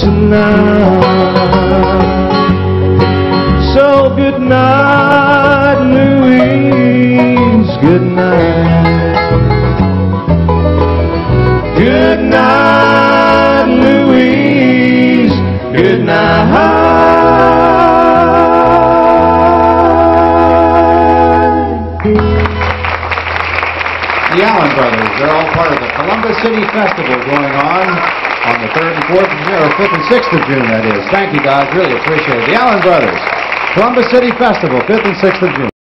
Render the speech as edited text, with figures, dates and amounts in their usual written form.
tonight. So good night, Louise, good night. Good night, Louise, good night. The Allen Brothers, they're all part of the Columbus City Festival going on the 3rd and 4th, or 5th and 6th of June, that is. Thank you, guys. Really appreciate it. The Allen Brothers, Columbus City Festival, 5th and 6th of June.